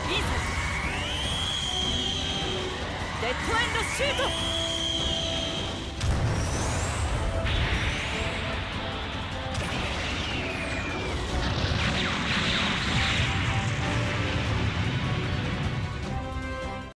インサイドデッドエンドシュート。